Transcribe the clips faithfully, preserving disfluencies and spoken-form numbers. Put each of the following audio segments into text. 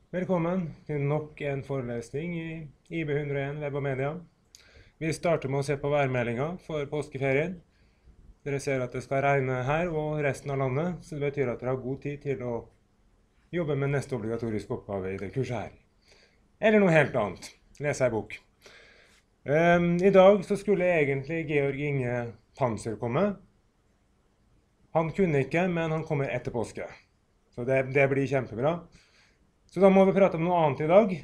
Velkommen til nok en forelesning i I B hundre og en Web og Media. Vi starter med å se på værmeldingen for påskeferien. Dere ser at det skal regne her og resten av landet, så det betyr at dere har god tid til å jobbe med neste obligatoriske oppgave i det kurset her. Eller noe helt annet. Lese ei bok. Um, I dag så skulle egentlig Georg Inge Panser komme. Han kunne ikke, men han kommer etter påske. Så det, det blir kjempebra. Så da må vi prate om noe annet i dag.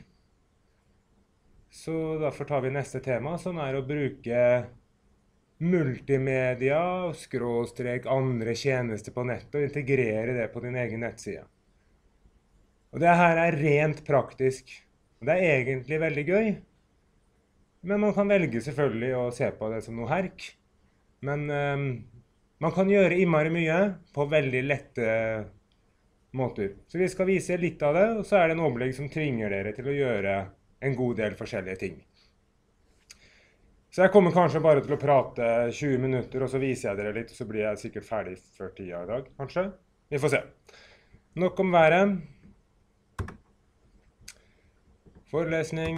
Så derfor tar vi neste tema, som er å bruke multimedia, skråstrek andre tjenester på nettet, og integrere det på din egen nettside. Og det her er rent praktisk. Det er egentlig veldig gøy, men man kan velge selvfølgelig å se på det som noe herk. Men um, man kan gjøre innmari mye på veldig lette måter. Så vi skal vise litt av det, og så er det en overblikk som tvinger dere til å gjøre en god del forskjellige ting. Så jeg kommer kanskje bare til å prate tjue minutter, og så viser jeg dere litt, og så blir jeg sikkert ferdig før tida i dag, kanskje. Vi får se. Nok om været. Forelesning.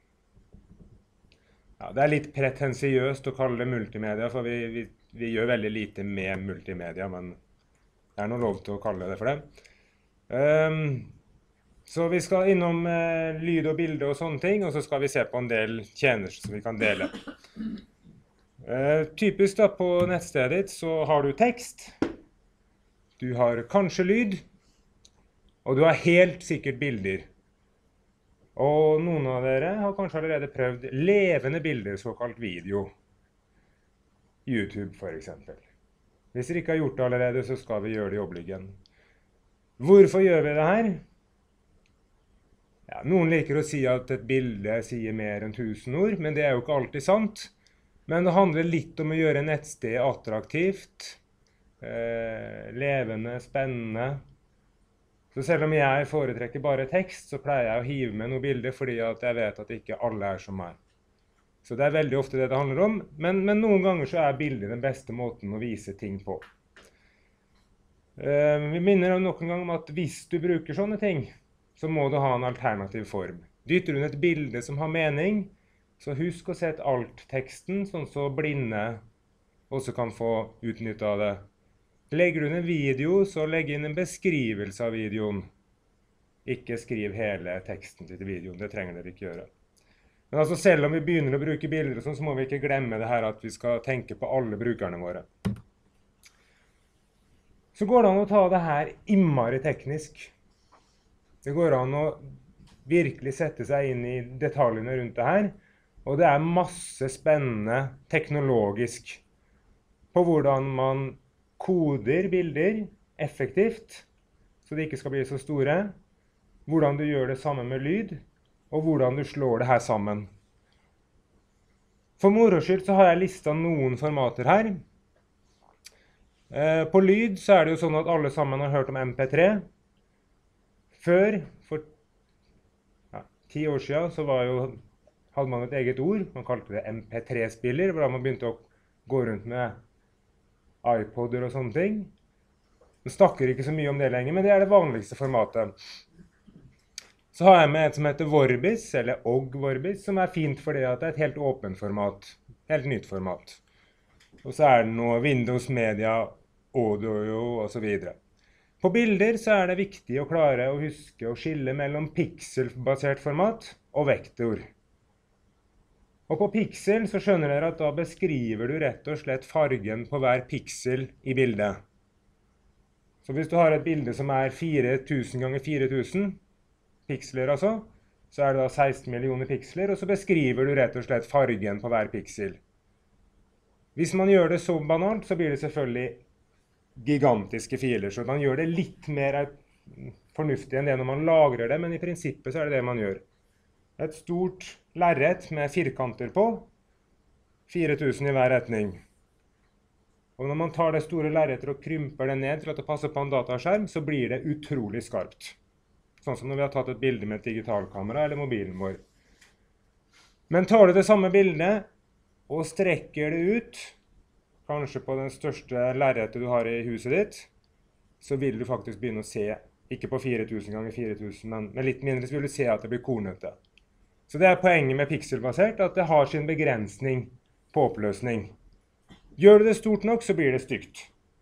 Ja, det er litt pretensiøst å kalle det multimedia, for vi, vi, vi gjør veldig lite med multimedia, men det er noe lov til å kalle det for det. Um, så vi skal innom uh, lyd og bilde og sånne ting, og så skal vi se på en del tjenester som vi kan dele. Uh, typisk da på nettstedet ditt så har du tekst, du har kanskje lyd, og du har helt sikkert bilder. Og noen av dere har kanskje allerede prøvd levende bilder, såkalt video. YouTube for eksempel. Hvis dere ikke har gjort det allerede, så skal vi gjøre det i oppleggen. Hvorfor gjør vi det her? Ja, noen liker å si at et bilde sier mer enn tusen ord, men det er jo ikke alltid sant. Men det handler litt om å gjøre nettsted attraktivt, eh, levende, spennende. Så selv om jeg foretrekker bare tekst, så pleier jeg å hive med noen bilder, fordi at jeg vet at ikke alle er som meg. Så det er veldig ofte det det handler om, men, men noen ganger så er bildet den beste måten å vise ting på. Uh, vi minner nok en gang om at hvis du bruker sånne ting, så må du ha en alternativ form. Dytter du inn et bilde som har mening, så husk å sette alt-teksten, sånn så blinde også kan få utnytte av det. Legger du inn en video, så legg inn en beskrivelse av videoen. Ikke skriv hele teksten til videoen, det trenger dere ikke gjøre. Men altså selv om vi begynner å bruke bilder, så må vi ikke glemme det her at vi skal tenke på alle brukerne våre. Så går det an å ta det her innmari teknisk. Det går an å virkelig sette seg inn i detaljene rundt det her. Og det er masse spennende teknologisk på hvordan man koder bilder effektivt, så de ikke skal bli så store. Hvordan du gjør det samme med lyd, og hvordan du slår det her sammen. For moro skyld så har jeg listet noen formater her. På lyd så er det jo sånn at alle sammen har hørt om M P tre. Før, for ja, ti år siden, så var jo, hadde man et eget ord. Man kalte det M P tre-spiller, hvor man begynte å gå rundt med iPoder og sånne ting. Man snakker ikke så mye om det lenger, men det er det vanligste formatet. Så har jeg med et som heter Vorbis, eller O G Vorbis, som er fint fordi at det er et helt åpent format. Helt nytt format. Og så er det noe Windows Media, Audio og så videre. På bilder så er det viktig å klare å huske å skille mellom pixel-basert format og vektor. Og på pixel så skjønner dere at da beskriver du rett og slett fargen på hver pixel i bildet. Så hvis du har et bilde som er fire tusen ganger fire tusen pixeler altså, så er det da seksten millioner pixeler, og så beskriver du rett og slett fargen på hver pixel. Hvis man gjør det så banalt, så blir det selvfølgelig gigantiske filer, så man gjør det litt mer fornuftig enn det når man lagrer det, men i prinsippet så er det det man gjør. Et stort lerret med firkanter på, fire tusen i hver retning. Og når man tar det store lerretet og krymper det ned til at det passer på en dataskjerm, så blir det utrolig skarpt. Sånn som når vi har tatt et bilde med et digitalkamera eller mobilen vår. Men tar du det samme bildet, og strekker det ut, kanskje på den største lerretet du har i huset ditt, så vil du faktisk begynne å se Ikke på fire tusen ganger fire tusen, men med litt mindre så vil du se at det blir kornete. Så det er poenget med pikselbasert, at det har sin begrensning på oppløsning. Gjør du det stort nok, så blir det stygt.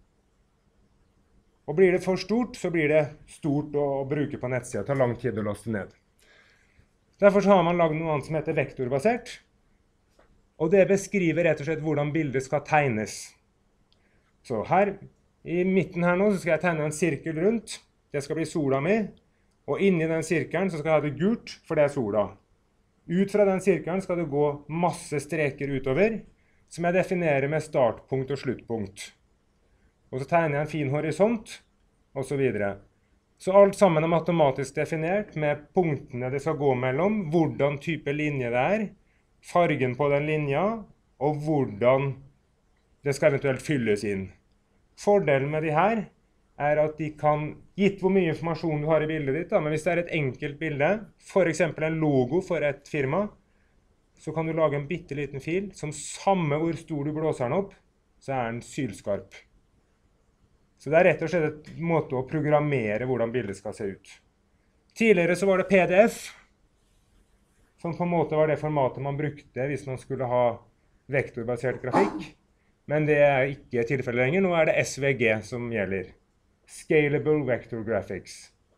Og blir det for stort, så blir det stort å, å bruke på nettsida. Det tar lang tid å laste ned. Derfor så har man laget noe annet som heter vektorbasert. Og det beskriver rett og slett hvordan bildet skal tegnes. Så her, i midten her nå, så skal jeg tegne en sirkel rundt. Det skal bli sola mi. Og inni den sirkelen så skal jeg ha det gult, for det er sola. Ut fra den sirkelen skal det gå masse streker utover, som jeg definerer med startpunkt og sluttpunkt. Og så tegner jeg en fin horisont, og så videre. Så alt sammen er matematisk definert med punktene det skal gå mellom, hvordan type linje det er, fargen på den linja, og hvordan det skal eventuelt fylles inn. Fordelen med de her er at de kan, gitt hvor mye informasjon du har i bildet ditt, da, men hvis det er et enkelt bilde, for eksempel en logo for et firma, så kan du lage en bitteliten fil, som samme hvor stor du blåser den opp, så er den sylskarp. Så det er rett og slett en måte å programmere hvordan bildet skal se ut. Tidligere så var det P D F, som på en måte var det formatet man brukte hvis man skulle ha vektorbasert grafikk. Men det er ikke tilfellet lenger. Nå er det S V G som gjelder. Scalable Vector Graphics.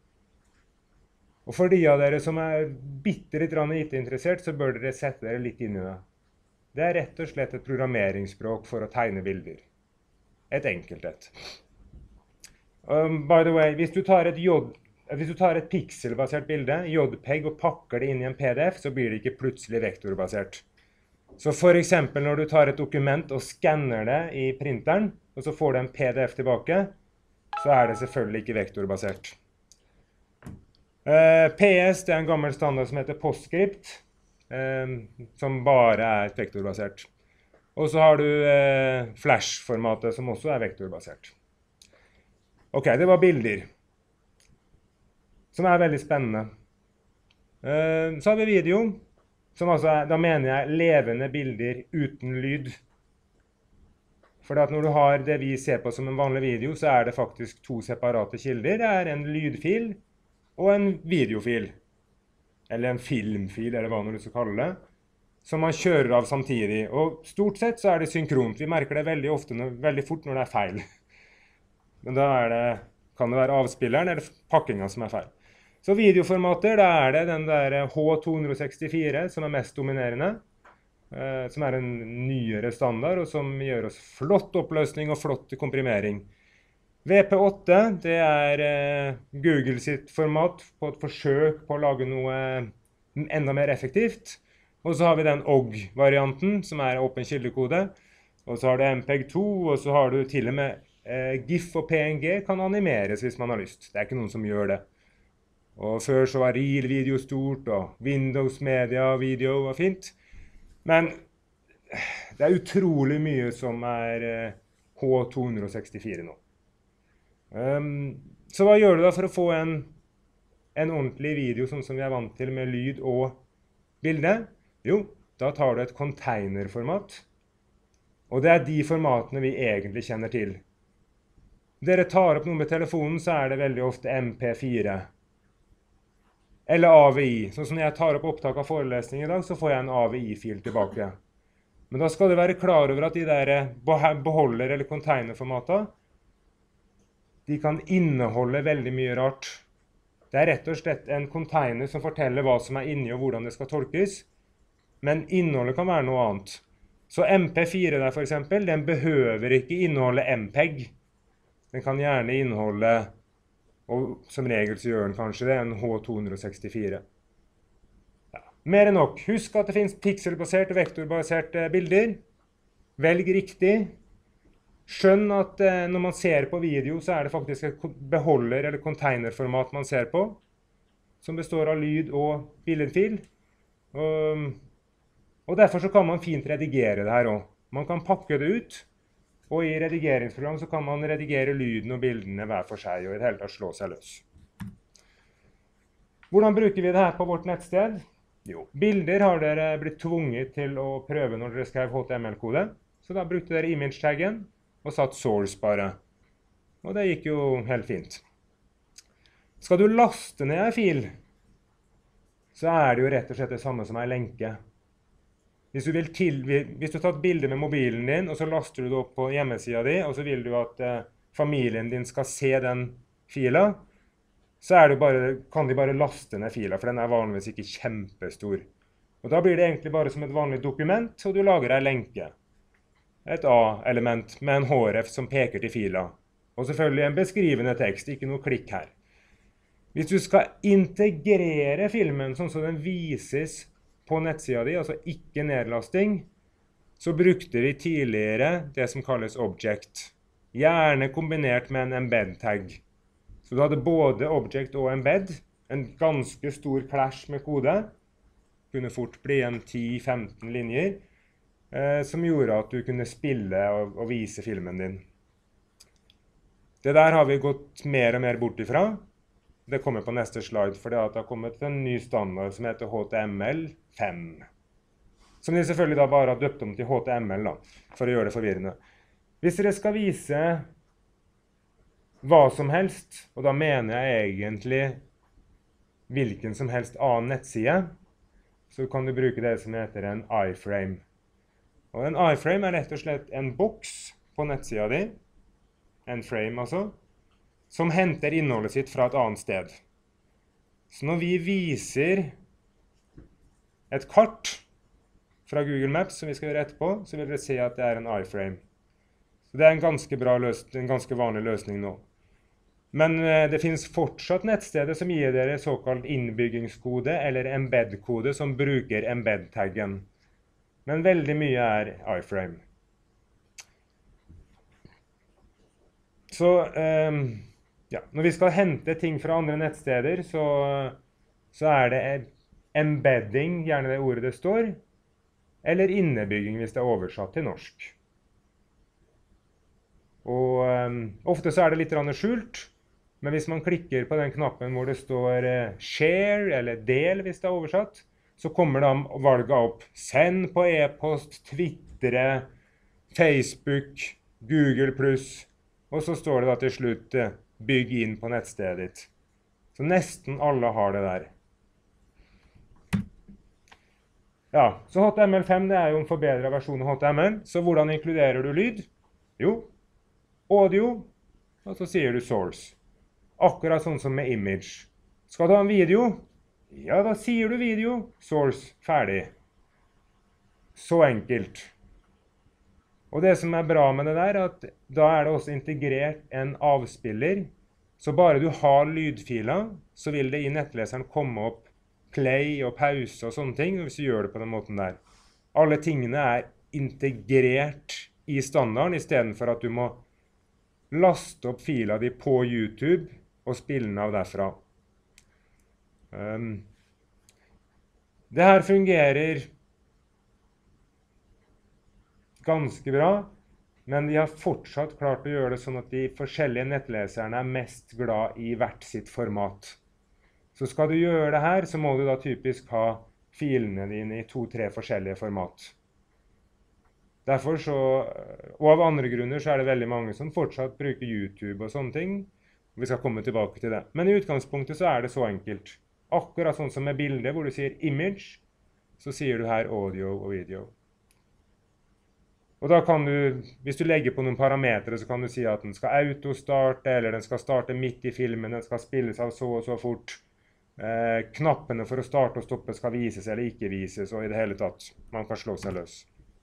Og for de av dere som er bitte litt I T-interessert, så bør dere sette dere litt inn i det. Det er rett og slett et programmeringsspråk for å tegne bilder. Et enkelt et. Um, by the way, hvis du tar et, J, hvis du tar et pixelbasert bilde, JPEG, og pakker det inn i en P D F, så blir det ikke plutselig vektorbasert. Så for eksempel når du tar et dokument og skanner det i printeren, og så får du en P D F tilbake, så er det selvfølgelig ikke vektorbasert. Uh, P S, det er en gammel standard som heter PostScript, uh, som bare er vektorbasert. Og så har du uh, Flash-formatet, som også er vektorbasert. Ok, det var bilder, som er veldig spennende. Uh, så har vi video, som altså er, da mener jeg levende bilder uten lyd. For at når du har det vi ser på som en vanlig video, så er det faktisk to separate kilder. Det er en lydfil og en videofil, eller en filmfil, eller hva du skal kalle det, som man kjører av samtidig. Og stort sett så er det synkront. Vi merker det veldig ofte, når, veldig fort når det er feil. Men da er det, kan det være avspilleren eller pakkingen som er feil. Så videoformater, da er det den der H to sekstifire som er mest dominerende, eh, som er en nyere standard, og som gjør oss flott oppløsning og flott komprimering. V P åtte, det er eh, Google sitt format på et forsøk på å lage noe enda mer effektivt. Og så har vi den O G-varianten, som er åpen kildekode. Og så har du M P E G to, og så har du til og med Eh, GIF og P N G kan animeres hvis man har lyst. Det er ikke noen som gjør det. Og før så var Reel-video stort, og Windows Media-video var fint. Men det er utrolig mye som er eh, H to sekstifire nå. Um, så hva gjør du da for å få en, en ordentlig video sånn som vi er vant til med lyd og bilde? Jo, da tar du et containerformat. Og det er de formatene vi egentlig kjenner til. Dere tar opp noe med telefonen, så er det veldig ofte M P fire. Eller A V I. Sånn som når jeg tar opp opptak av forelesning i dag, så får jeg en A V I-fil tilbake. Men da skal du være klar over at de der beholder- eller containerformatene, de kan inneholde veldig mye rart. Det er rett og slett en container som forteller hva som er inni og hvordan det skal tolkes. Men innholdet kan være noe annet. Så M P fire der for eksempel, den behøver ikke inneholde M P E G. Den kan gjerne inneholde, og som regel så gjør den kanskje det, en H to sekstifire. Ja. Mer enn nok. Husk at det finnes pixelbaserte og vektorbaserte bilder. Velg riktig. Skjønn at eh, når man ser på video, så er det faktisk et beholder- eller containerformat man ser på, som består av lyd og billedfil. Og, og derfor så kan man fint redigere det her også. Man kan pakke det ut, og i redigeringsprogram så kan man redigere lyden og bildene hver for seg, og i det hele tatt slå seg løs. Hvordan bruker vi det her på vårt nettsted? Jo, bilder har dere blitt tvunget til å prøve når dere skrev H T M L-kode. Så da brukte dere image-taggen og satt source bare. Og det gikk jo helt fint. Skal du laste ned en fil, så er det jo rett og slett det samme som en lenke. Hvis du, vil til, hvis du har tatt bilde med mobilen din, og så laster du det opp på hjemmesiden din, og så vil du at eh, familien din skal se den fila, så er det bare, kan de bare laste ned fila, for den er vanligvis ikke kjempestor. Og da blir det egentlig bare som et vanlig dokument, og du lager en lenke. Et A-element med en H R F som peker til fila. Og selvfølgelig en beskrivende tekst, ikke noe klikk her. Hvis du skal integrere filmen sånn som den vises på nettsida di, altså ikke nedlasting, så brukte vi tidligere det som kalles object. Gjerne kombinert med en embed-tag. Så du hadde både object og embed, en ganske stor clash med kode. Det kunne fort bli en ti til femten linjer, eh, som gjorde at du kunne spille og, og vise filmen din. Det der har vi gått mer og mer bort ifra. Det kommer på neste slide, for det har kommet en ny standard som heter H T M L fem. Som de selvfølgelig da bare har døpt om til H T M L, da, for å gjøre det forvirrende. Hvis dere skal vise hva som helst, og da mener jeg egentlig hvilken som helst annen nettside, så kan du bruke det som heter en iframe. Og en iframe er rett og slett en boks på nettsida di, en frame altså, som henter innholdet sitt fra et annet sted. Så når vi viser et kart fra Google Maps, som vi skal gjøre etterpå, så vil dere se at det er en iframe. Så det er en ganske, bra løsning, en ganske vanlig løsning nå. Men det finnes fortsatt nettsteder som gir dere såkalt innbyggingskode eller embed-kode som bruker embed-taggen. Men veldig mye er iframe. Så um, ja, når vi skal hente ting fra andre nettsteder, så, så er det embedding, gjerne det ordet det står, eller innebygging hvis det er oversatt til norsk. Og um, ofte så er det litt skjult. Men hvis man klikker på den knappen hvor det står share eller del hvis det er oversatt, så kommer da valget opp send på e-post, Twitter, Facebook, Google pluss, og så står det da til slutt bygg inn på nettstedet ditt. Så nesten alle har det der. Ja, så H T M L fem det er jo en forbedret versjon av H T M L, så hvordan inkluderer du lyd? Jo, audio, og så sier du source. Akkurat sånn som med image. Skal du ha en video? Ja, da sier du video. Source. Ferdig. Så enkelt. Og det som er bra med det der, er at da er det også integrert en avspiller. Så bare du har lydfiler, så vil det i nettleseren komme opp play og pause og sånne ting, hvis du gjør det på den måten der. Alle tingene er integrert i standarden, i stedet for at du må laste opp fila di på YouTube, og spille den av derfra. Um, det her fungerer ganske bra, men de har fortsatt klart å gjøre det sånn at de forskjellige nettleserne er mest glad i hvert sitt format. Så skal du gjøre det her, så må du da typisk ha filene dine i to-tre forskjellige format. Derfor så, og av andre grunner så er det veldig mange som fortsatt bruker YouTube og sånne ting. Vi skal komme tilbake til det. Men i utgangspunktet så er det så enkelt. Akkurat sånn som med bildet hvor du sier image, så sier du her audio og video. Og da kan du, hvis du legger på noen parametere, så kan du si at den skal autostarte, eller den skal starte midt i filmen, den skal spilles av så og så fort. Eh, knappene for å starte og stoppe skal vises eller ikke vises, og i det hele tatt. Man kan slå seg løs.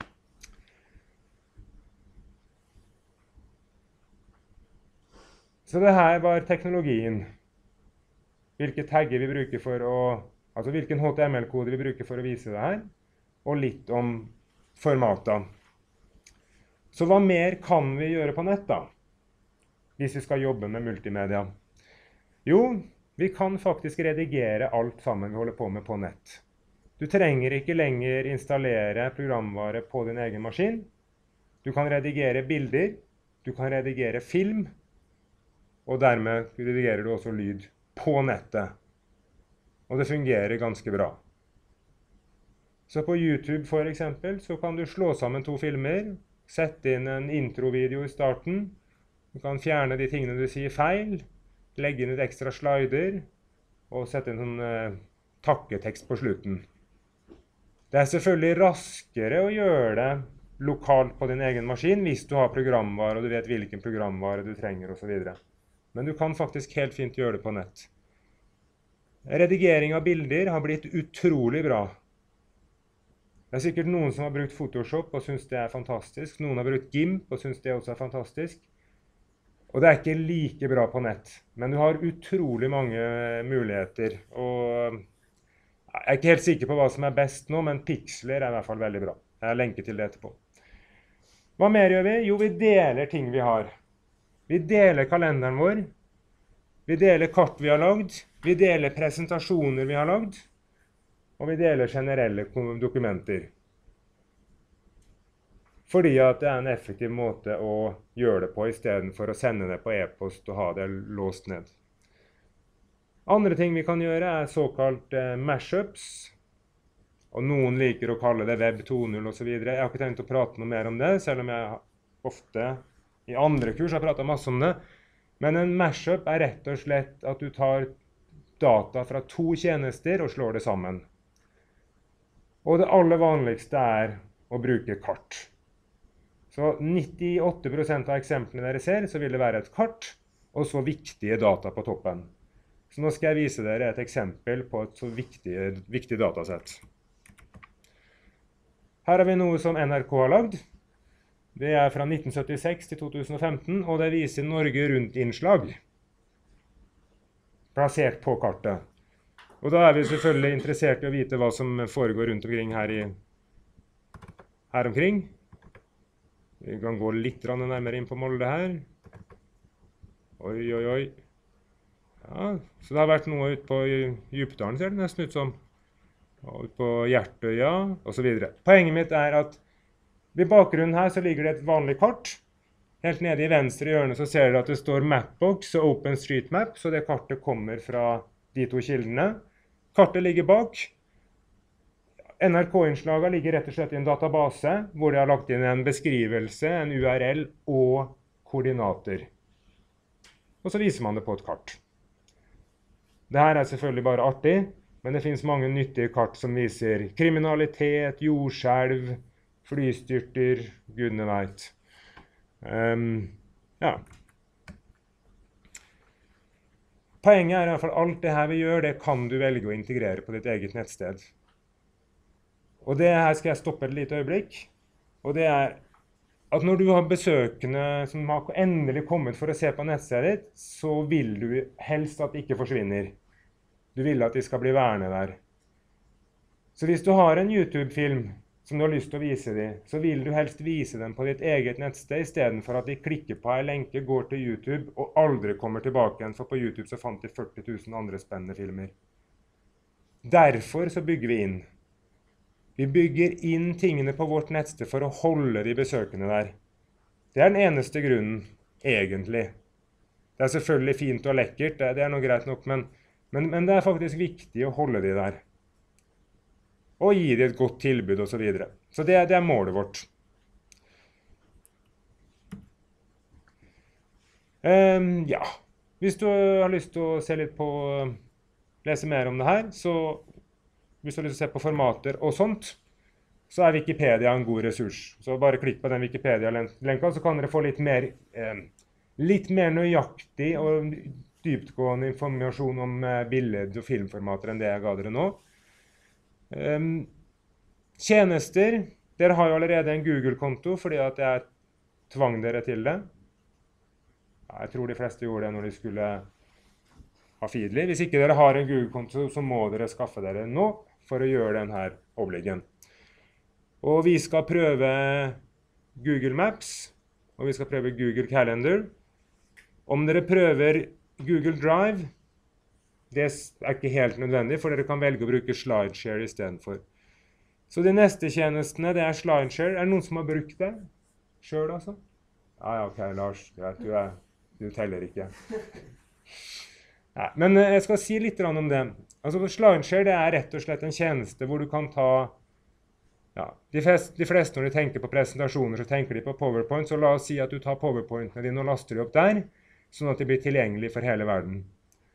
Så det her var teknologien. Hvilke tagger vi bruker for å, altså hvilken H T M L-kode vi bruker for å vise det her, og litt om formatet. Så hva mer kan vi gjøre på nett da, hvis vi skal jobbe med multimedia? Jo, vi kan faktisk redigere alt sammen vi holder på med på nett. Du trenger ikke lenger installere programvare på din egen maskin. Du kan redigere bilder, du kan redigere film, og dermed redigerer du også lyd på nettet. Og det fungerer ganske bra. Så på YouTube for eksempel, så kan du slå sammen to filmer, sette inn en introvideo i starten, du kan fjerne de tingene du sier feil, legge inn et ekstra slider, og sette en sånn eh, takketekst på slutten. Det er selvfølgelig raskere å gjøre det lokalt på din egen maskin, hvis du har programvare, og du vet hvilken programvare du trenger, og så videre. Men du kan faktisk helt fint gjøre det på nett. Redigering av bilder har blitt utrolig bra. Det er sikkert noen som har brukt Photoshop og synes det er fantastisk. Noen har brukt GIMP og synes det også er fantastisk. Og det er ikke like bra på nett. Men du har utrolig mange muligheter. Og jeg er ikke helt sikker på hva som er best nå, men Pixlr er i hvert fall veldig bra. Jeg har lenket til det etterpå. Hva mer gjør vi? Jo, vi deler ting vi har. Vi deler kalenderen vår. Vi deler kart vi har lagd. Vi deler presentasjoner vi har lagd. Og vi deler generelle dokumenter. Fordi at det er en effektiv måte å gjøre det på, i stedet for å sende det på e-post og ha det låst ned. Andre ting vi kan gjøre er såkalt eh, mashups. Og noen liker å kalle det web to punkt null og så videre. Jeg har ikke tenkt å prate noe mer om det, selv om jeg ofte i andre kurs har pratet masse om det. Men en mashup er rett og slett at du tar data fra to tjenester og slår det sammen. Og det aller vanligste er å bruke kart. Så nittiåtte prosent av eksemplene dere ser, så vil det være et kart, og så viktige data på toppen. Så nå skal jeg vise dere et eksempel på et så viktig, viktig datasett. Her har vi noe som N R K har lagd. Det er fra nitten syttiseks til to tusen og femten, og det viser Norge Rundt-innslag, plassert på kartet. Og da er vi selvfølgelig interessert i å vite hva som foregår rundt omkring her, i, her omkring. Vi kan gå litt nærmere inn på Molde her. Oi, oi, oi. Ja, så det har vært noe ute på Djupdalen, ser det nesten ut som. Og ute på Hjertøya, og så videre. Poenget mitt er at ved bakgrunnen her så ligger det et vanlig kart. Helt nede i venstre hjørne så ser dere at det står Mapbox og OpenStreetMap, så det kartet kommer fra de to kildene. Kartet ligger bak. N R K-innslagene ligger rett og slett i en database, hvor de har lagt inn en beskrivelse, en U R L og koordinater. Og så viser man det på et kart. Dette er selvfølgelig bare artig, men det finnes mange nyttige kart som viser kriminalitet, jordskjelv, flystyrter, gudene vet. Um, ja. Poenget er i hvert fall alt det her vi gjør, det kan du velge å integrere på ditt eget nettsted. Og det her skal jeg stoppe et lite øyeblikk. Og det er at når du har besøkende som har endelig kommet for å se på nettstedet ditt, så vil du helst at det ikke forsvinner. Du vil at de skal bli værende der. Så hvis du har en YouTube-film som du har lyst til å vise dem, så vil du helst vise dem på ditt eget nettsted, i stedet for at de klikker på en lenke, går til YouTube og aldri kommer tilbake igjen, for på YouTube så fant de førti tusen andre spennende filmer. Derfor så bygger vi inn. Vi bygger inn tingene på vårt nettsted for å holde de besøkende der. Det er den eneste grunnen, egentlig. Det er selvfølgelig fint og lekkert, det, det er noe greit nok, men, men, men det er faktisk viktig å holde de der. Og gi dem et godt tilbud og så videre. Så det, det er målet vårt. Um, ja, hvis du har lyst til å se litt på, lese mer om det her, så hvis du har lyst til å se på formater og sånt, så er Wikipedia en god ressurs. Så bare klikk på den Wikipedia-lenka, så kan dere få litt mer, eh, litt mer nøyaktig og dyptgående informasjon om eh, billed- og filmformater enn det jeg ga dere nå. Um, tjenester, dere har jo allerede en Google-konto fordi at jeg tvang dere til det. Ja, jeg tror de fleste gjorde det når de skulle ha Feedly. Hvis ikke dere har en Google-konto, så må dere skaffe dere nå for å gjøre denne overliggen. Og vi skal prøve Google Maps, og vi skal prøve Google Calendar. Om dere prøver Google Drive, det er ikke helt nødvendig, for dere kan velge å bruke SlideShare i stedet for. Så de neste tjenestene, det er SlideShare. Er det noen som har brukt det? Selv, altså? Ja, ja, ok, Lars. Greit, du, er, du teller ikke. Nei, men jeg skal si litt om det. Altså, SlideShare, det er rett og slett en tjeneste hvor du kan ta... Ja, de fleste, de fleste når de tenker på presentasjoner, så tenker de på PowerPoint, så la oss si at du tar PowerPointene dine og laster de opp der. sånn at de blir tilgjengelige for hele verden.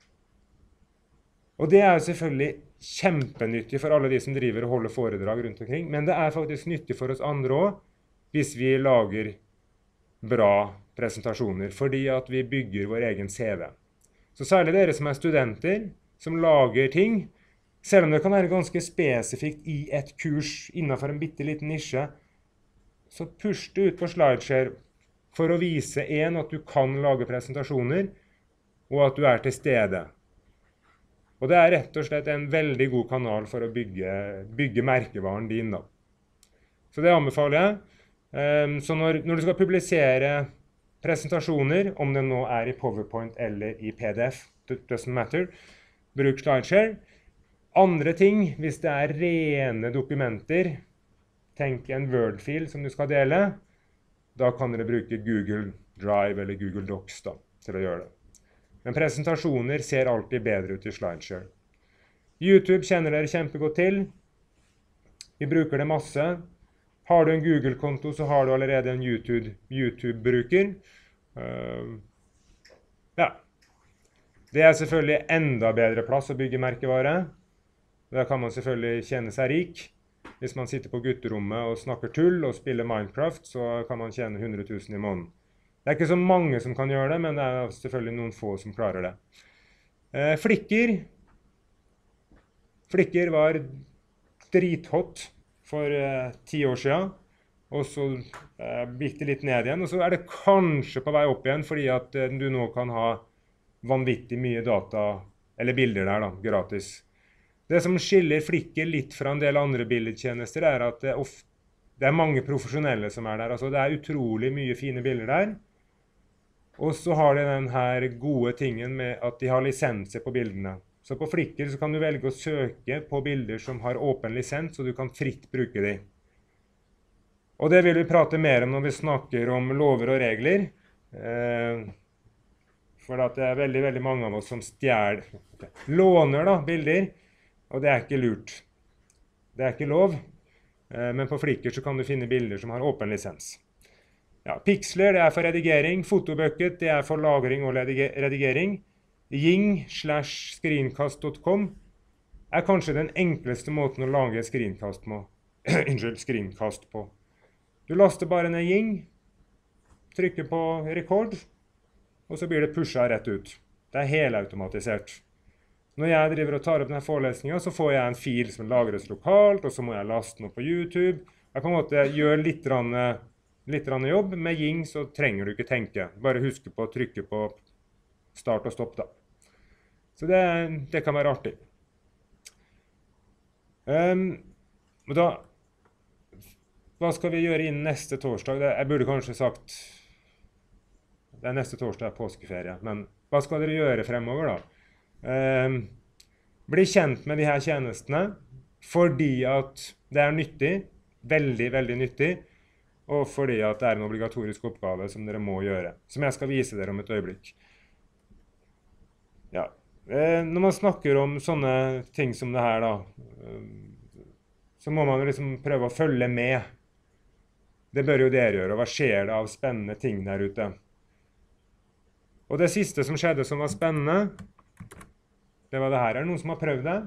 Og det er jo selvfølgelig kjempenyttig for alle de som driver og holder foredrag rundt omkring, men det er faktisk nyttig for oss andre også, hvis vi lager bra presentasjoner, fordi at vi bygger vår egen C V. Så særlig dere som er studenter, som lager ting, selv om det kan være ganske spesifikt i et kurs innenfor en bitteliten nisje, så push det ut på SlideShare for å vise en at du kan lage presentasjoner, og at du er til stede. Og det er rett og slett en veldig god kanal for å bygge, bygge merkevaren din da. Så det anbefaler jeg. Um, så når, når du skal publisere presentasjoner, om det nå er i PowerPoint eller i P D F, it doesn't matter, bruk SlideShare. Andre ting, hvis det er rene dokumenter, tenk en Word-fil som du skal dele, da kan dere bruke Google Drive eller Google Docs da, til å gjøre det. Men presentasjoner ser alltid bedre ut i SlideShare. YouTube kjenner dere kjempegodt til. Vi bruker det masse. Har du en Google-konto, så har du allerede en YouTube-bruker. Uh, ja. Det er selvfølgelig enda bedre plass å bygge merkevare. Da kan man selvfølgelig tjene seg rik. Hvis man sitter på gutterommet og snakker tull og spiller Minecraft, så kan man tjene hundre tusen i måneden. Det er ikke så mange som kan gjøre det, men det er selvfølgelig noen få som klarer det. Eh, Flickr. Flickr var drithot for eh, ti år siden, og så eh, gikk det litt ned igjen, og så er det kanskje på vei opp igjen, fordi at eh, du nå kan ha vanvittig mye data, eller bilder der da, gratis. Det som skiller Flickr litt fra en del andre bildetjenester er at det, ofte, det er mange profesjonelle som er der. Altså det er utrolig mye fine bilder der. Og så har de den her gode tingen med at de har lisenser på bildene. Så på Flickr så kan du velge å søke på bilder som har åpen lisens, så du kan fritt bruke de. Og det vil vi prate mer om når vi snakker om lover og regler. Eh, for at det er veldig, veldig mange av oss som stjeler, låner da, bilder. Og det er ikke lurt. Det er ikke lov. Men på Flickr så kan du finne bilder som har åpen lisens. Ja, Pixler det er for redigering. Fotobucket det er for lagring og redigering. Ying slash screencast punktum com er kanskje den enkleste måten å lage screencast på. Unnskyld, screencast på. Du laster bare ned Ying, trykker på record, og så blir det pushet rett ut. Det er helautomatisert. Når jeg driver og tar opp denne forelesningen, så får jeg en fil som lagres lokalt, og så må jeg laste den opp på YouTube. Jeg på en måte gjør litt, rann, litt rann jobb. Med Ying så trenger du ikke tenke. Bare huske på å trykke på start og stopp da. Så det, det kan være artig. Um, og da, hva skal vi gjøre innen neste torsdag? Det, jeg burde kanskje sagt, det er neste torsdag er påskeferie, men hva skal dere gjøre fremover da? Uh, bli kjent med de her tjenestene fordi at det er nyttig, veldig, veldig nyttig, og fordi at det er en obligatorisk oppgave som dere må gjøre, som jeg skal vise dere om et øyeblikk. Ja. Uh, når man snakker om sånne ting som det her da, uh, så må man liksom prøve å følge med. Det bør jo dere gjøre, og hva skjer det av spennende ting der ute? Og det siste som skjedde som var spennende, det var det her. Er det noen som har prøvd det?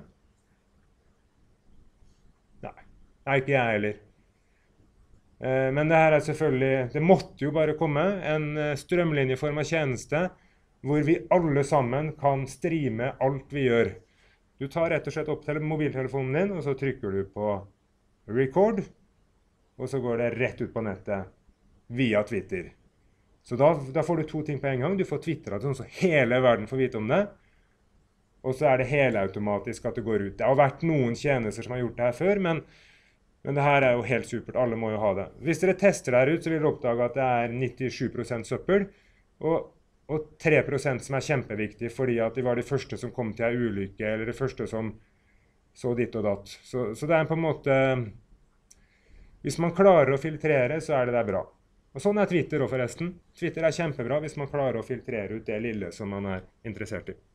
Nei, nei ikke jeg heller. Eh, men det her er selvfølgelig, det måtte jo bare komme en strømlinjeform av tjeneste, hvor vi alle sammen kan streame alt vi gjør. Du tar rett og slett opp mobiltelefonen din, og så trykker du på record, og så går det rett ut på nettet via Twitter. Så da, da får du to ting på en gang. Du får Twitteret sånn så hele verden får vite om det, og så er det helautomatisk at det går ut. Det har vært noen tjenester som har gjort det her før, men, men det her er jo helt supert. Alle må jo ha det. Hvis dere tester der ut, så vil dere oppdage at det er nittisju prosent søppel, og, og tre prosent som er kjempeviktig, fordi at de var de første som kom til en ulykke, eller de første som så ditt og datt. Så, så det er på en måte, hvis man klarer å filtrere, så er det der bra. Og sånn er Twitter også forresten. Twitter er kjempebra hvis man klarer å filtrere ut det lille som man er interessert i.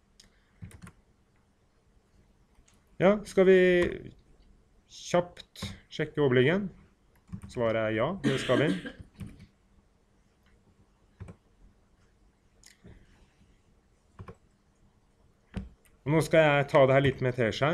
Ja, skal vi kjapt sjekke overliggen? Svaret er ja, det skal vi. Og nå skal jeg ta det her litt med teskje.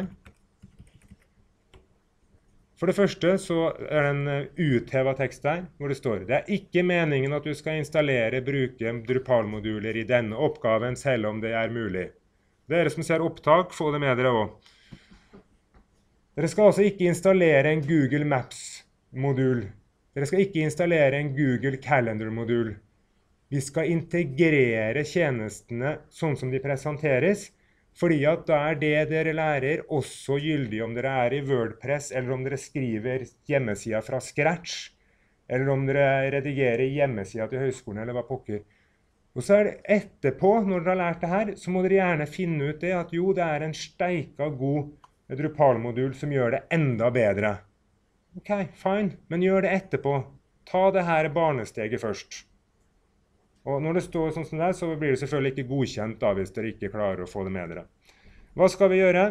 For det første så er det en uthevet tekst der, hvor det står: det er ikke meningen at du skal installere, bruke Drupal-moduler i denne oppgaven, selv om det er mulig. Dere som ser opptak, få det med dere også. Dere skal altså ikke installere en Google Maps-modul. Dere skal ikke installere en Google Calendar-modul. Vi skal integrere tjenestene sånn som de presenteres, fordi at da er det dere lærer også gyldig om dere er i WordPress, eller om dere skriver hjemmesida fra scratch, eller om dere redigerer hjemmesida til høyskolen, eller hva pokker. Og så er det etterpå, når dere har lært det her, så må dere gjerne finne ut det at jo, det er en steika god Drupal-modul som gjør det enda bedre. Ok, fine, men gjør det etterpå. Ta det her barnesteget først. Og når det står sånn som det er, så blir det selvfølgelig ikke godkjent da, hvis dere ikke klarer å få det med dere. Hva skal vi gjøre?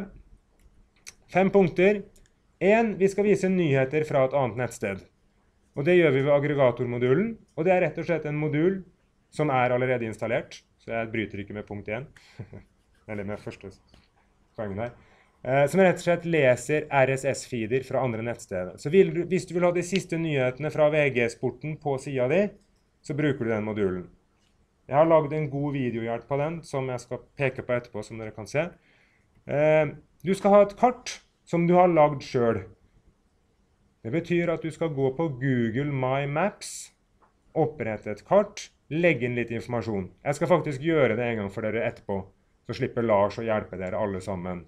Fem punkter. En, vi skal vise nyheter fra et annet nettsted. Og det gjør vi ved aggregatormodulen, og det er rett og slett en modul som er allerede installert, så jeg bryter ikke med punkt én, eller med første poengen her, eh, som rett og slett leser R S S-feeder fra andre nettsteder. Så vil du, hvis du vil ha de siste nyhetene fra V G-sporten på siden di, så bruker du den modulen. Jeg har laget en god videohjelp på den, som jeg skal peke på etterpå, som dere kan se. Eh, du skal ha et kart som du har laget selv. Det betyr at du skal gå på Google My Maps, opprette et kart, legge inn litt informasjon. Jeg skal faktisk gjøre det en gang for dere etterpå, så slipper Lars å hjelpe dere alle sammen.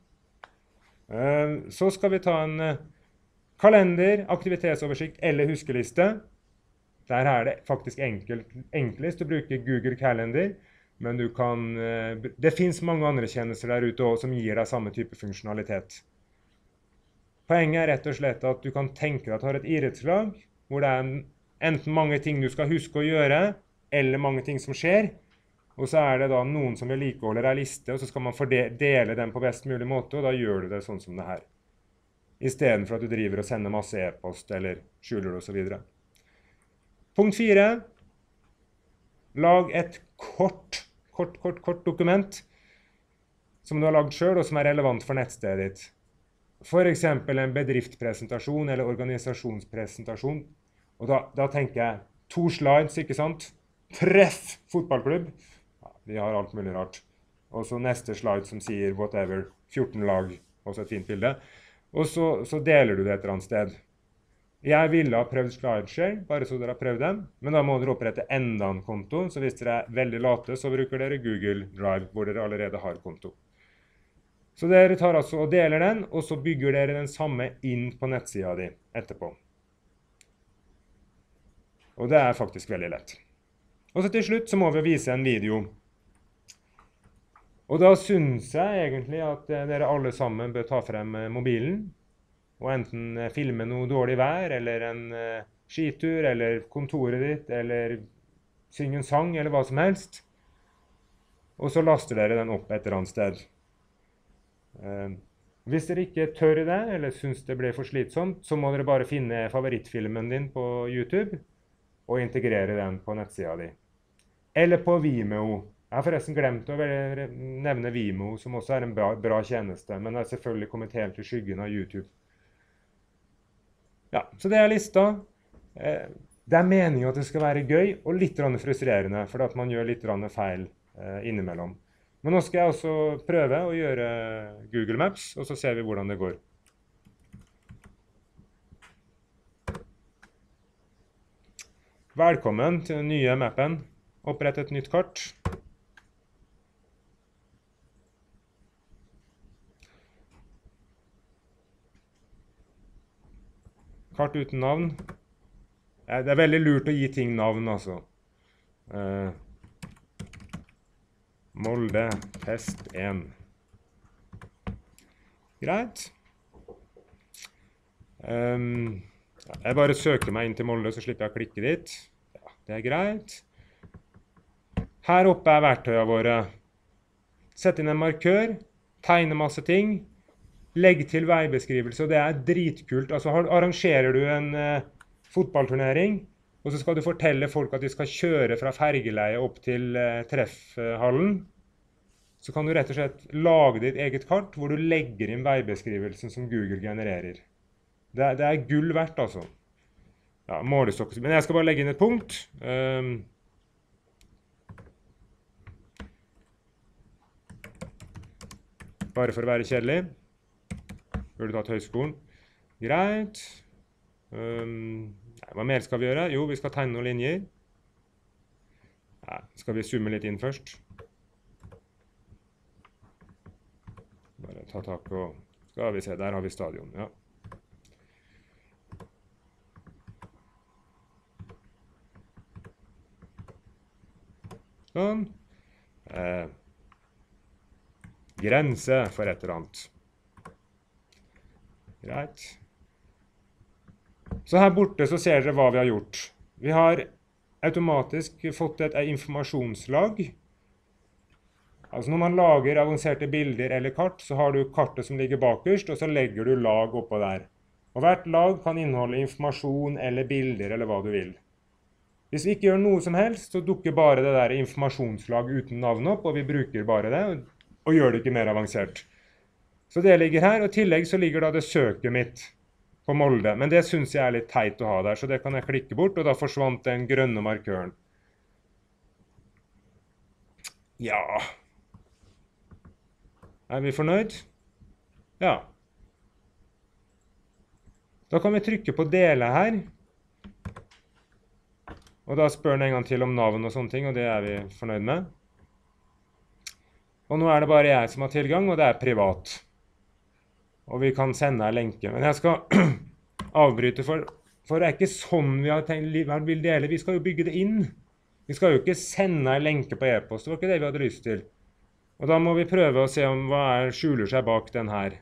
Eh, så skal vi ta en eh, kalender, aktivitetsoversikt eller huskeliste. Der er det faktisk enkelt, enklest å bruke Google Calendar, men du kan, det finnes mange andre tjenester der ute også som gir deg samme type funksjonalitet. Poenget er rett og slett at du kan tenke deg at du har et idrettslag, hvor det er enten mange ting du skal huske å gjøre, eller mange ting som skjer, og så er det da noen som vedlikeholder ei liste, og så skal man fordele den på best mulig måte, og da gjør du det sånn som det her. I stedet for at du driver og sender masse e-post, eller skjuler det og så videre. Punkt fire. Lag et kort, kort, kort, kort dokument som du har laget selv og som er relevant for nettstedet ditt. For eksempel en bedriftspresentasjon eller organisasjonspresentasjon. Og da, da tenker jeg to slides, ikke sant? Treff fotballklubb. Ja, de har alt mulig rart. Og så neste slide som sier whatever, fjorten lag, også et fint bilde. Og så, så deler du det et eller annet sted. Jeg ville ha prøvd SlideShare, bare så dere har prøvd den, men da må dere opprette enda en konto, så hvis dere er veldig late, så bruker dere Google Drive, hvor dere allerede har konto. Så dere tar altså og deler den, og så bygger dere den samme inn på nettsida di etterpå. Og det er faktisk veldig lett. Og så til slutt så må vi vise en video. Og da synes jeg egentlig at dere alle sammen bør ta frem mobilen, og enten filme noe dårlig vær, eller en uh, skitur, eller kontoret ditt, eller synge en sang, eller hva som helst. Og så laster dere den opp et eller annet sted. Uh, hvis dere ikke tør det, eller synes det blir for slitsomt, så må dere bare finne favorittfilmen din på YouTube, og integrere den på nettsida di. Eller på Vimeo. Jeg har forresten glemt å nevne Vimeo, som også er en bra, bra tjeneste, men det er selvfølgelig kommet helt til skyggen av YouTube. Ja, så det er lista. Det er meningen at det skal være gøy og litt frustrerende, for at man gjør litt feil innimellom. Men nå skal jeg også prøve å gjøre Google Maps, og så ser vi hvordan det går. Velkommen til den nye mappen. Opprett et nytt kart. Kart uten navn. Det er veldig lurt å gi ting navn, altså. Eh, Molde, test én. Greit. Um, jeg bare søker meg inn til Molde, så slipper jeg å klikke dit. Ja, det er greit. Her oppe er verktøyene våre. Sett inn en markør, tegne masse ting. Legg til veibeskrivelse, og det er dritkult. Altså, arrangerer du en eh, fotballturnering, og så skal du fortelle folk at de skal kjøre fra fergeleie opp til eh, treffhallen, så kan du rett og slett lage ditt eget kart, hvor du legger inn veibeskrivelsen som Google genererer. Det er, det er gull verdt, altså. Ja, målestokk. Men jeg skal bare legge inn et punkt. Um, bare for å være kjedelig. Burde tatt høyskolen. Greit. Um, hva mer skal vi gjøre? Jo, vi skal tegne noen linjer. Ja, skal vi zoome litt inn først? Bare ta tak og... Skal vi se, der har vi stadion, ja. Sånn. Eh, grense for et eller annet. Greit. Så her borte så ser dere hva vi har gjort. Vi har automatisk fått et informasjonslag. Altså når man lager avanserte bilder eller kart, så har du kartet som ligger bakerst, og så legger du lag oppå der. Og hvert lag kan inneholde informasjon eller bilder eller hva du vil. Hvis vi ikke gjør noe som helst, så dukker bare det der informasjonslag uten navn opp, og vi bruker bare det, og gjør det ikke mer avansert. Så det ligger her, og i tillegg så ligger da det søket mitt på Molde. Men det synes jeg er litt teit å ha der, så det kan jeg klikke bort, og da forsvant den grønne markøren. Ja. Er vi fornøyd? Ja. Da kan vi trykke på dele her. Og da spør den en gang til om navn og sånne ting, og det er vi fornøyd med. Og nå er det bare jeg som har tilgang, og det er privat. Og vi kan sende en lenke. Men jeg skal avbryte, for, for det er ikke sånn vi har tenkt, vi vil dele. Vi skal jo bygge det inn. Vi skal jo ikke sende en lenke på e-post, det var ikke det vi hadde lyst til. Og da må vi prøve å se om hva er, skjuler seg bak den her.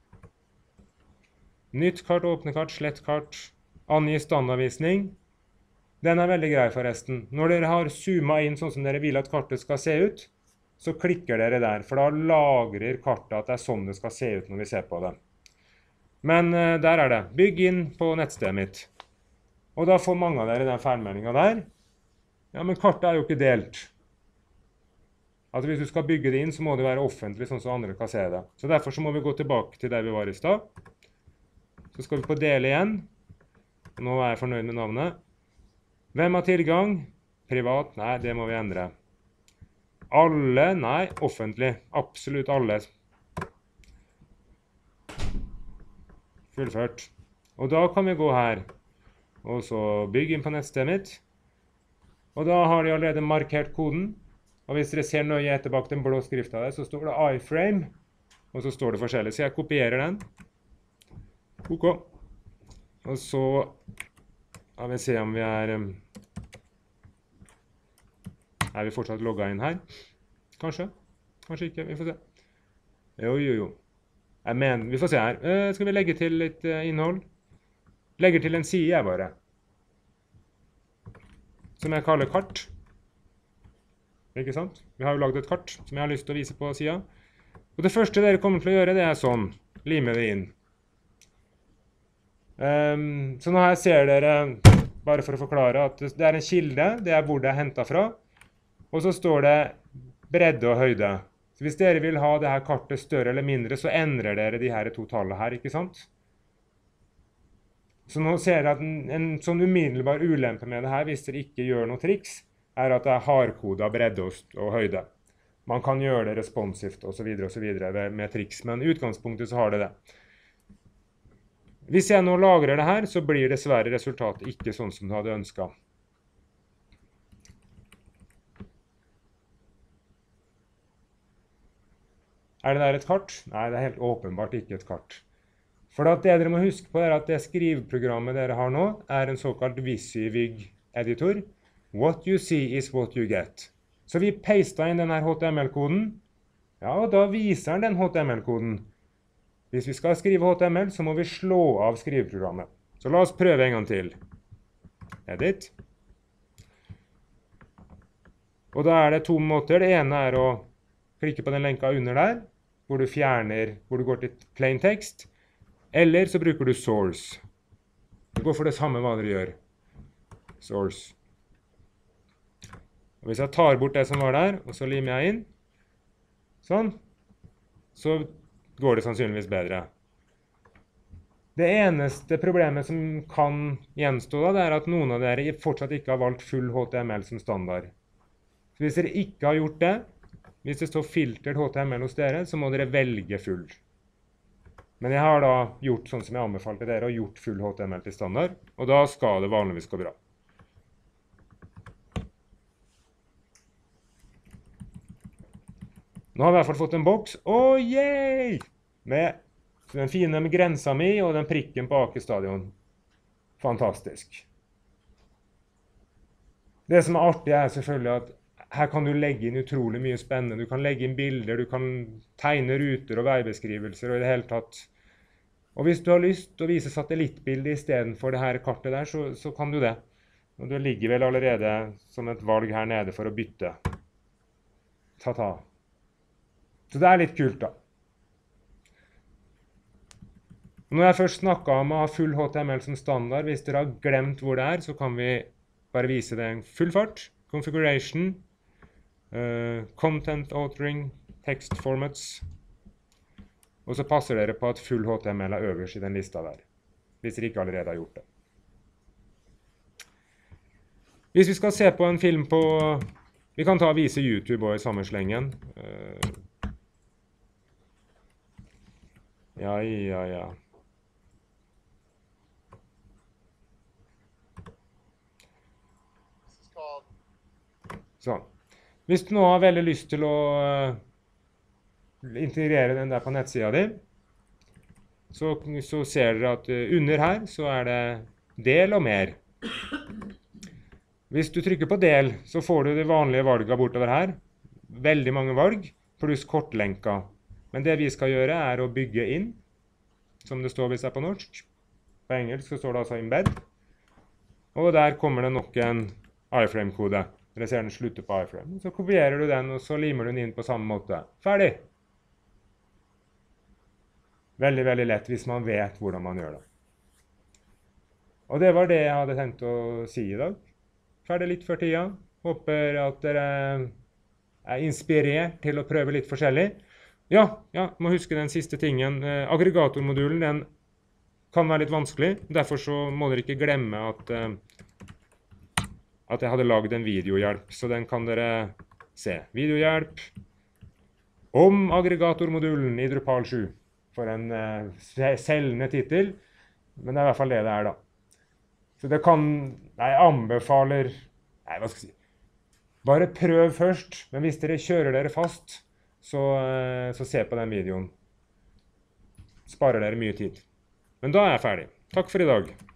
Nytt kart, åpne kart, slett kart, angi standardvisning. Den er veldig grei forresten. Når dere har zoomet inn sånn som dere vil at kartet skal se ut, så klikker dere der, for da lagrer kartet at det er sånn det skal se ut når vi ser på det. Men uh, der er det. Bygg inn på nettstedet mitt. Og da får mange av dere den feilmeldingen der. Ja, men kartet er jo ikke delt. Altså hvis du skal bygge det inn, så må det være offentlig, sånn som andre kan se det. Så derfor så må vi gå tilbake til der vi var i stad. Så skal vi på dele igjen. Nå er jeg fornøyd med navnet. Hvem har tilgang? Privat? Nei, det må vi endre. Alle? Nei, offentlig. Absolutt alle. Fullført. Og da kan vi gå her. Og så bygge inn på nettstedet mitt. Og da har de allerede markert koden. Og hvis dere ser nøye etter bak den blå skriften der, så står det iframe. Og så står det forskjellig. Så jeg kopierer den. Ok. Og så... Ja, vi ser om vi er... Er vi fortsatt logget inn her? Kanskje? Kanskje ikke, vi får se. Jo, jo, jo. Jeg mener, vi får se her. Uh, skal vi legge til litt uh, innhold? Legger til en side, jeg bare. Som jeg kaller kart. Ikke sant? Vi har jo laget et kart som jeg har lyst til å vise på siden. Og det første dere kommer til å gjøre, det er sånn. Lime det inn. Um, så nå her ser dere, bare for å forklare, at det er en kilde, det er hvor det er hentet fra, og så står det bredde og høyde. Så hvis dere vil ha det her kartet større eller mindre, så endrer dere de her to tallene her, ikke sant? Så nå ser dere at en, en sånn umiddelbar ulempe med det her, hvis dere ikke gjør noe triks, er at det er hardkodet bredde og, og høyde. Man kan gjøre det responsivt og så videre og så videre med triks, men i utgangspunktet så har det det. Hvis jeg nå lagrer det her, så blir dessverre resultatet ikke sånn som du hadde ønsket. Er det der et kart? Nei, det er helt åpenbart ikke et kart. For det dere må huske på er at det skriveprogrammet dere har nå er en såkalt WYSIWYG-editor. What you see is what you get. Så vi pastet inn denne H T M L-koden. Ja, og da viser den den H T M L-koden. Hvis vi skal skrive H T M L, så må vi slå av skriveprogrammet. Så la oss prøve en gang til. Edit. Og da er det to måter. Det ene er å klikke på den lenka under der, hvor du fjerner, hvor du går til plain text. Eller så bruker du source. Du går for det samme hva dere gjør. Source. Og hvis jeg tar bort det som var der, og så limer jeg inn, sånn, så går det sannsynligvis bedre. Det eneste problemet som kan gjenstå da, det er at noen av dere fortsatt ikke har valgt full H T M L som standard. Så hvis dere ikke har gjort det, hvis det står filtret H T M L hos dere, så må dere velge full. Men jeg har da gjort sånn som jeg anbefalte dere, og gjort full H T M L til standard, og da skal det vanligvis gå bra. Nå har vi i hvert fall fått en boks. Åh, yay! Med den fine med grensa mi og den prikken på Aker stadion. Fantastisk. Det som er artig er selvfølgelig at her kan du legge inn utrolig mye spennende. Du kan legge inn bilder, du kan tegne ruter og veibeskrivelser og i det hele tatt. Og hvis du har lyst til å vise satellittbildet i stedet for det her kartet der, så, så kan du det. Og det ligger vel allerede som et valg her nede for å bytte. Ta-ta. Så det er litt kult da. Når jeg først snakket om å ha full H T M L som standard, hvis dere har glemt hvor det er, så kan vi bare vise det en full fart. Configuration, uh, content authoring, text formats. Og så passer dere på at full H T M L er øverst i den lista der, hvis dere ikke allerede har gjort det. Hvis vi skal se på en film på, vi kan ta og vise YouTube også i samme slengen. Uh, ja, ja, ja. Sånn. Hvis du nå har veldig lyst til å uh, integrere den der på nettsida di, så, så ser dere at uh, under her så er det del og mer. Hvis du trykker på del, så får du det vanlige valget bortover her. Veldig mange valg, pluss kortlenka. Men det vi skal gjøre er å bygge inn, som det står hvis det er på norsk. På engelsk så står det altså embed. Og der kommer det nok en iframe-kode. Dere ser den slutter på iframe. Så kopierer du den, og så limer du den inn på samme måte. Ferdig! Veldig, veldig lett hvis man vet hvordan man gjør det. Og det var det jeg hadde tenkt å si i dag. Ferdig litt før tida. Håper at dere er inspirert til å prøve litt forskjellig. Ja, ja, må huske den siste tingen. Eh, aggregatormodulen, den kan være litt vanskelig. Derfor så må dere ikke glemme at eh, at jeg hadde laget en videohjelp, så den kan dere se. Videohjelp om aggregatormodulen i Drupal sju, for en uh, selgende titel, men det er i hvert fall det det er da. Så det kan, jeg anbefaler, nei, hva skal jeg si, bare prøv først, men hvis dere kjører dere fast, så, uh, så se på den videoen. Sparer dere mye tid. Men da er jeg ferdig. Takk for i dag.